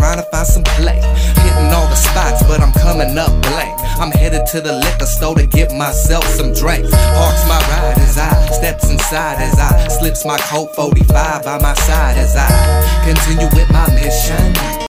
trying to find some play. Hitting all the spots, but I'm coming up blank. I'm headed to the liquor store to get myself some drink. Parks my ride as I steps inside, as I slips my Colt 45 by my side, as I continue with my mission.